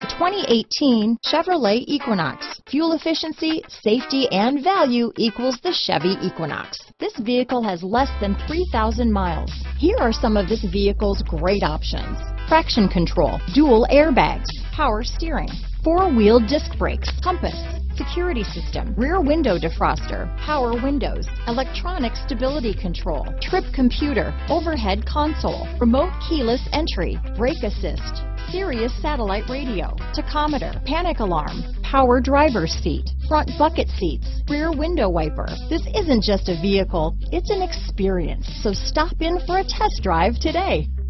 2018 Chevrolet Equinox. Fuel efficiency, safety, and value equals the Chevy Equinox. This vehicle has less than 3,000 miles. Here are some of this vehicle's great options: traction control, dual airbags, power steering, four-wheel disc brakes, compass, security system, rear window defroster, power windows, electronic stability control, trip computer, overhead console, remote keyless entry, brake assist, Sirius satellite radio, tachometer, panic alarm, power driver's seat, front bucket seats, rear window wiper. This isn't just a vehicle, it's an experience. So stop in for a test drive today.